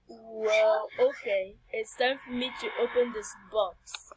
Well, okay. It's time for me to open this box.